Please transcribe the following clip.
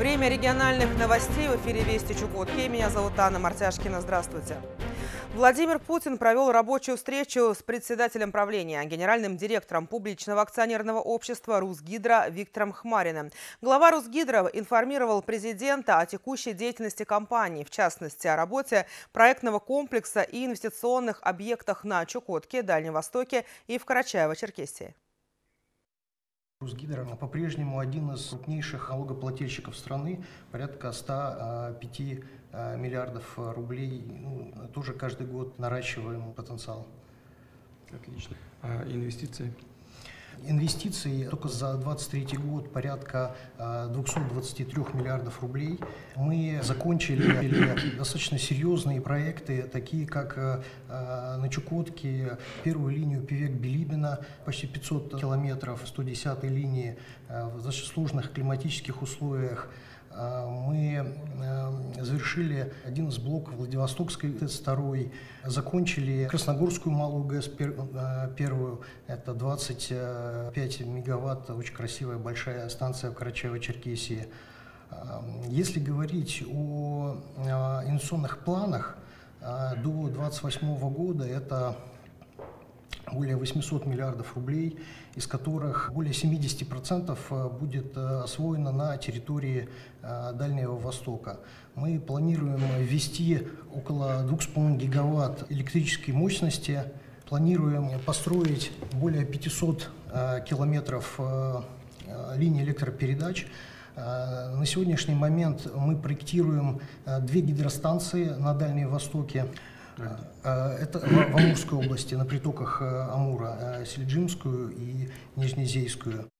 Время региональных новостей в эфире «Вести Чукотки». Меня зовут Анна Мартяшкина. Здравствуйте. Владимир Путин провел рабочую встречу с председателем правления, генеральным директором публичного акционерного общества «Русгидро» Виктором Хмариным. Глава «Русгидро» информировал президента о текущей деятельности компании, в частности, о работе проектного комплекса и инвестиционных объектах на Чукотке, Дальнем Востоке и в Карачаево-Черкесии. «Русгидро» по-прежнему один из крупнейших налогоплательщиков страны, порядка 105 миллиардов рублей. Тоже каждый год наращиваем потенциал. Отлично. А инвестиции? Инвестиции только за 2023 год порядка 223 миллиардов рублей. Мы закончили достаточно серьезные проекты, такие как на Чукотке первую линию Певек-Билибино, почти 500 километров 110-й линии в достаточно сложных климатических условиях. Мы завершили один из блоков Владивостокской ТЭЦ-2, закончили Красногорскую малую ГЭС первую, это 25 мегаватт, очень красивая большая станция в Карачаево-Черкесии. Если говорить о инвестиционных планах, до 2028 года это более 800 миллиардов рублей, из которых более 70% будет освоено на территории Дальнего Востока. Мы планируем ввести около 2,5 гигаватт электрической мощности, планируем построить более 500 километров линий электропередач. На сегодняшний момент мы проектируем 2 гидростанции на Дальнем Востоке. Это в Амурской области, на притоках Амура, Селиджимскую и Нижнезейскую.